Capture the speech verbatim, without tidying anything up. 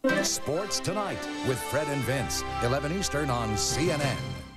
Sports Tonight with Fred and Vince, eleven Eastern on C N N.